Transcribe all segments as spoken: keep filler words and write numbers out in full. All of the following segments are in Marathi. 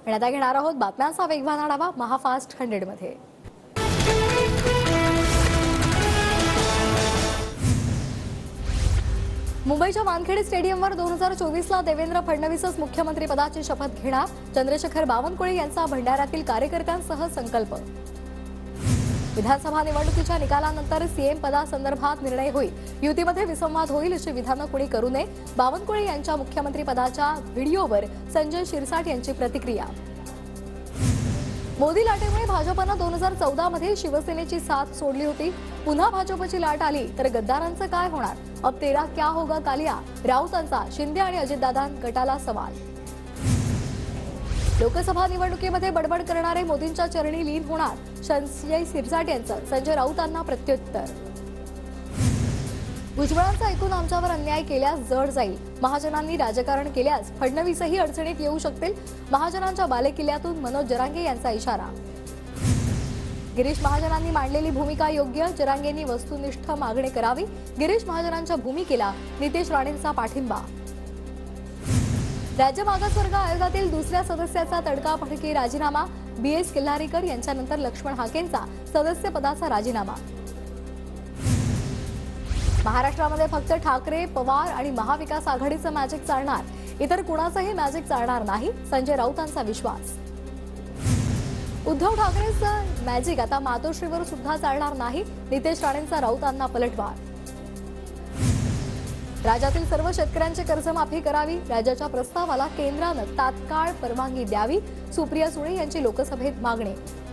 आणि आता घेणार आहोत बातम्यांचा वेगवान आढावा महाफास्ट हंड्रेड मध्ये। मुंबईच्या वानखेडे स्टेडियमवर दोन हजार चोवीस ला देवेंद्र फडणवीसच मुख्यमंत्री पदाची शपथ घेणार। चंद्रशेखर बावनकुळे यांचा भंडाऱ्यातील कार्यकर्त्यांसह संकल्प। विधानसभा निवडणुकीच्या निकालानंतर सीएम पदासंदर्भात निर्णय होईल, युतीमध्ये विसंवाद होईल अशी विधानं कुणी करू नये। बावनकुळे यांच्या मुख्यमंत्री पदाच्या व्हिडिओवर संजय शिरसाट यांची प्रतिक्रिया। मोदी लाटेमुळे भाजपनं दोन हजार चौदा मध्ये शिवसेनेची साथ सोडली होती, पुन्हा भाजपची लाट आली तर गद्दारांचं काय होणार? अब तेरा क्या होगा कालिया, राऊतांचा शिंदे आणि अजितदादां गटाला सवाल। लोकसभा निवडणुकीमध्ये बडबड करणारे मोदींच्या चरणी लीन होणार, संजय शिरसाट यांचं संजय राऊतांना प्रत्युत्तर। भुजबळांचा ऐकून आमच्यावर अन्याय केल्यास जड जाईल, महाजनांनी राजकारण केल्यास फडणवीसही अडचणीत येऊ शकतील, महाजनांच्या बालेकिल्ल्यातून मनोज जरांगे यांचा इशारा। गिरीश महाजनांनी मांडलेली भूमिका योग्य, जरांगेंनी वस्तुनिष्ठ मागणी करावी, गिरीश महाजनांच्या भूमिकेला नितेश राणेंचा पाठिंबा। राज्य मागासवर्ग आयोगातील दुसऱ्या सदस्याचा तडकाफडकी राजीनामा, बीएस किल्लारीकर यांच्यानंतर लक्ष्मण हाकेंचा सदस्यपदाचा राजीनामा। महाराष्ट्रामध्ये फक्त ठाकरे, पवार आणि महाविकास आघाडीचं मॅजिक चालणार, इतर कुणाचंही मॅजिक चालणार नाही, संजय राऊतांचा विश्वास। उद्धव ठाकरेंचं मॅजिक आता मातोश्रीवर सुद्धा चालणार नाही, नितेश राणेंचा राऊतांना पलटवार। राज्यातील सर्व शेतकऱ्यांची कर्जमाफी करावी, राज्याच्या प्रस्तावाला केंद्रानं तात्काळ परवानगी द्यावी, सुप्रिया सुळे यांची लोकसभेत मागणी।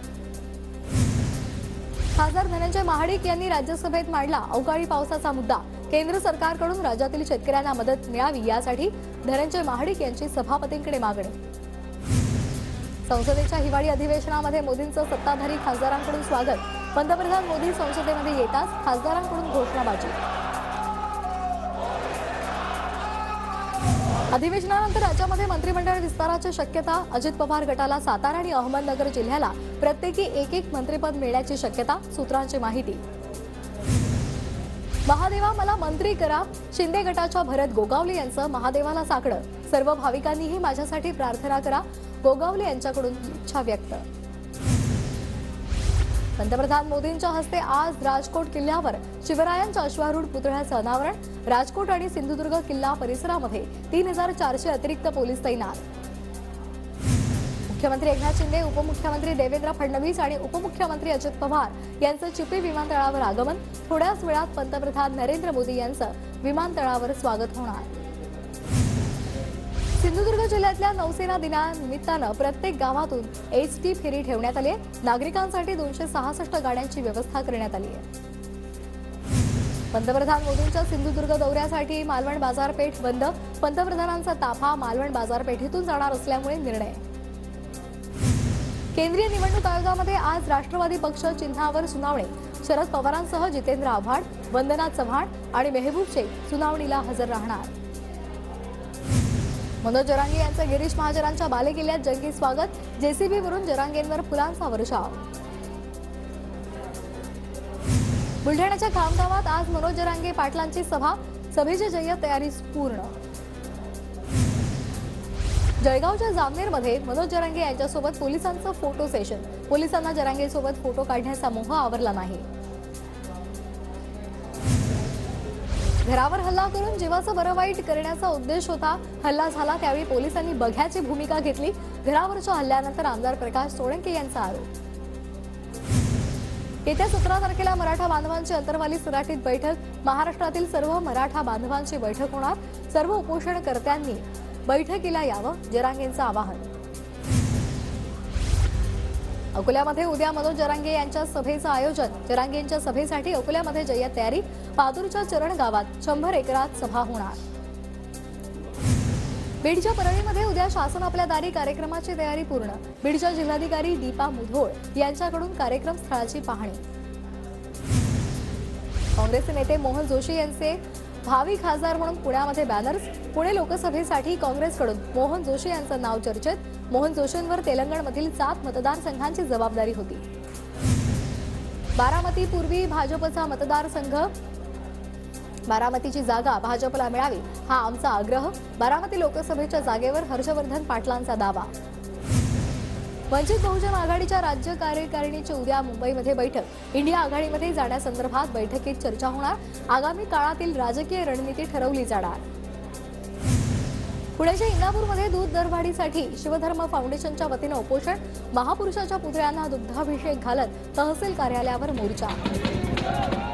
खासदार धनंजय महाडिक यांनी राज्यसभेत मांडला अवकाळी पावसाचा मुद्दा, केंद्र सरकारकडून राज्यातील शेतकऱ्यांना मदत मिळावी यासाठी धनंजय महाडिक यांची सभापतींकडे मागणी। संसदेच्या हिवाळी अधिवेशनामध्ये मोदींचं सत्ताधारी खासदारांकडून स्वागत, पंतप्रधान मोदी संसदेमध्ये येताच खासदारांकडून घोषणाबाजी। अधिवेशनानंतर राज्यामध्ये मंत्रिमंडळ विस्ताराची शक्यता, अजित पवार गटाला सातारा आणि अहमदनगर जिल्ह्याला प्रत्येकी एक एक मंत्रिपद मिळण्याची शक्यता, सूत्रांची माहिती। महादेवा मला मंत्री करा, शिंदे गटाच्या भरत गोगावले यांचं महादेवाला साकडं, सर्व भाविकांनीही माझ्यासाठी प्रार्थना करा, गोगावले यांच्याकडून इच्छा व्यक्त। पंतप्रधान मोदींच्या हस्ते आज राजकोट किल्ल्यावर शिवरायांच्या अश्वारूढ पुतळ्याचं अनावरण, राजकोट आणि सिंधुदुर्ग किल्ला परिसरामध्ये तीन हजार चारशे अतिरिक्त पोलीस तैनात। मुख्यमंत्री एकनाथ शिंदे, उपमुख्यमंत्री देवेंद्र फडणवीस आणि उपमुख्यमंत्री अजित पवार यांचं चिपी विमानतळावर आगमन, थोड्याच वेळात पंतप्रधान नरेंद्र मोदी यांचं विमानतळावर स्वागत होणार। सिंधुदुर्ग जिल्ह्यातल्या नौसेना दिनानिमित्तानं प्रत्येक गावातून एसटी फेरी ठेवण्यात आली आहे, नागरिकांसाठी दोनशे सहासष्ट गाड्यांची व्यवस्था करण्यात आली आहे। पंतप्रधान मोदींच्या सिंधुदुर्ग दौऱ्यासाठी मालवण बाजारपेठ बंद, पंतप्रधानांचा ताफा मालवण बाजारपेठेतून जाणार असल्यामुळे निर्णय। केंद्रीय निवडणूक आयोगामध्ये आज राष्ट्रवादी पक्ष चिन्हावर सुनावणी, शरद पवारांसह जितेंद्र आव्हाड, वंदना चव्हाण आणि मेहबूब शेख सुनावणीला हजर राहणार। मनोज जरांगे यांचं गिरीश महाजनांच्या बालेकिल्ल्यात जंगी स्वागत, जेसीबीवरून जरांगेंवर फुलांचा वर्षाव। बुलढाण्याच्या खामगावात आज मनोज जरांगे पाटलांची सभा, सभेची जय्यत तयारी पूर्ण। जळगावच्या जामनेरमध्ये मनोज जरांगे यांच्यासोबत पोलिसांचं फोटो सेशन, पोलिसांना जरांगेसोबत फोटो काढण्याचा मोह आवरला नाही। घरावर हल्ला करून जीवाचं बरं वाईट करण्याचा उद्देश होता, हल्ला झाला त्यावेळी पोलिसांनी बघ्याची भूमिका घेतली, घरावरच्या हल्ल्यानंतर आमदार प्रकाश सोळंके यांचा आरोप। येत्या सतरा तारखेला मराठा बांधवांची अंतरवाली सराटीत बैठक, महाराष्ट्रातील सर्व मराठा बांधवांची बैठक होणार, सर्व उपोषणकर्त्यांनी बैठकीला यावं, जरांगेंचं आवाहन। अकोल्यामध्ये उद्या मनोज जरांगे यांच्या सभेचं आयोजन, जरांगेंच्या सभेसाठी अकोल्यामध्ये जय्यत तयारी, पातूरच्या चरण गावात शंभर एकरात सभा होणार। बीडच्या परळीमध्ये उद्या शासन आपल्या दारी कार्यक्रमाची तयारी पूर्ण, बीडच्या जिल्हाधिकारी दीपा मुधोळ यांच्याकडून कार्यक्रम स्थळाची पाहणी। काँग्रेसचे नेते मोहन जोशी यांचे भावी खासदार म्हणून पुण्यामध्ये बॅनर्स, पुणे लोकसभेसाठी काँग्रेसकडून मोहन जोशी यांचं नाव चर्चेत, मोहन जोशींवर तेलंगणमधील सात मतदारसंघांची जबाबदारी होती। बारामती पूर्वी भाजपचा मतदारसंघ, बारामतीची जागा भाजपला मिळावी हा आमचा आग्रह, बारामती लोकसभेच्या जागेवर हर्षवर्धन पाटलांचा दावा। वंचित बहुजन आघाडीच्या राज्य कार्यकारिणीची उद्या मुंबईमध्ये बैठक। इंडिया आघाडीमध्ये जाण्यासंदर्भात बैठकीत चर्चा होणार। आगामी काळातील राजकीय रणनीती ठरवली जाणार। पुण्याच्या इंदापूरमध्ये दूध दरवाढीसाठी शिवधर्म फाउंडेशनच्या वतीने उपोषण। महापुरुषाच्या पुतळ्यांना दुग्धाभिषेक घालत तहसील कार्यालयावर मोर्चा।